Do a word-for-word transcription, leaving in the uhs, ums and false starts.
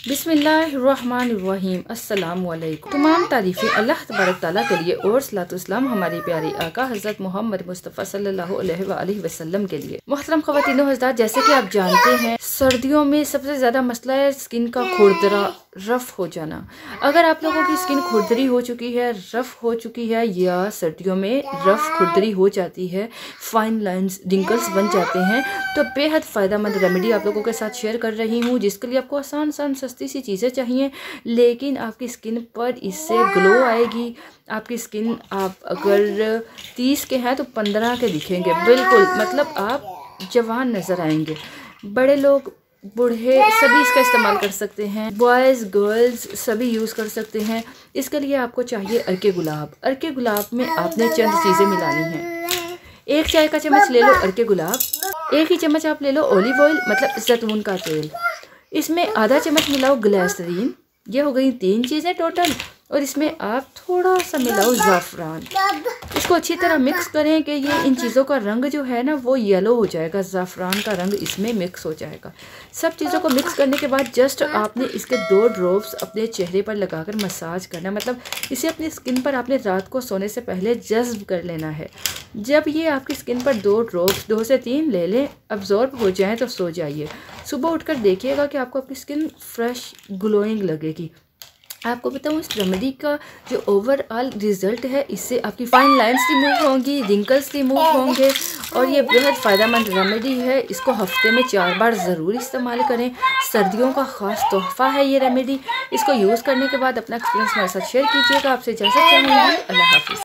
बिस्मिल्लाहिर्रहमानिर्रहीम। अस्सलाम वालेकुम। तमाम तारीफ़ें अल्लाह तबारक ताला के लिए और सलातुस्सलाम हमारी प्यारी आका हज़रत मोहम्मद मुस्तफ़ा सल्लल्लाहु अलैहि वसल्लम के लिए। मोहतरम ख़वातीनो हज़रात, जैसे कि आप जानते हैं सर्दियों में सबसे ज़्यादा मसला है स्किन का खुरदरा, रफ़ हो जाना। अगर आप लोगों की स्किन खुरदरी हो चुकी है, रफ़ हो चुकी है, या सर्दियों में रफ़ खुरदरी हो जाती है, फाइन लाइंस रिंकल्स बन जाते हैं, तो बेहद फ़ायदेमंद रेमेडी आप लोगों के साथ शेयर कर रही हूँ, जिसके लिए आपको आसान आसान सस्ती सी चीज़ें चाहिए, लेकिन आपकी स्किन पर इससे ग्लो आएगी। आपकी स्किन आप अगर तीस के हैं तो पंद्रह के दिखेंगे, बिल्कुल मतलब आप जवान नज़र आएंगे। बड़े लोग बूढ़े सभी इसका इस्तेमाल कर सकते हैं, बॉयज़ गर्ल्स सभी यूज़ कर सकते हैं। इसके लिए आपको चाहिए अर्के गुलाब। अर्के गुलाब में आपने चंद चीज़ें मिलानी हैं। एक चाय का चम्मच ले लो अर्के गुलाब, एक ही चम्मच आप ले लो ऑलिव ऑयल मतलब जैतून का तेल, इसमें आधा चम्मच मिलाओ ग्लिसरीन, ये हो गई तीन चीज़ें टोटल, और इसमें आप थोड़ा सा मिलाओ ज़ाफ़रान। इसको अच्छी तरह मिक्स करें कि ये इन चीज़ों का रंग जो है ना वो येलो हो जाएगा, ज़ाफ़रान का रंग इसमें मिक्स हो जाएगा। सब चीज़ों को मिक्स करने के बाद जस्ट आपने इसके दो ड्रॉप्स अपने चेहरे पर लगाकर मसाज करना, मतलब इसे अपनी स्किन पर आपने रात को सोने से पहले जज्ब कर लेना है। जब ये आपकी स्किन पर दो ड्रॉप्स दो से तीन ले लें, अब्जॉर्ब हो जाएँ तो सो जाइए। सुबह उठकर देखिएगा कि आपको आपकी स्किन फ्रेश ग्लोइंग लगेगी। आपको बताऊँ इस रेमेडी का जो ओवरऑल रिज़ल्ट है, इससे आपकी फाइन लाइंस रिमूव होंगी, रिंकल्स रिमूव होंगे, और ये बेहद फ़ायदेमंद रेमेडी है। इसको हफ्ते में चार बार ज़रूर इस्तेमाल करें। सर्दियों का ख़ास तोहफ़ा है ये रेमेडी। इसको यूज़ करने के बाद अपना एक्सपीरियंस हमारे साथ शेयर कीजिएगा। आपसे इजाज़त चाहूँगी। अल्लाह हाफ़िज़।